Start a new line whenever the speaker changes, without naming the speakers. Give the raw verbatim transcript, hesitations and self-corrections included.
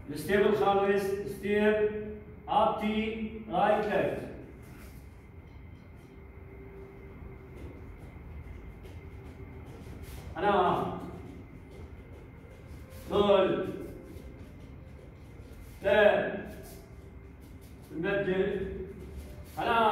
الستيب الخامس ستيب اب تي رايت ليفت. أنا دول ثلاث نبدل. أنا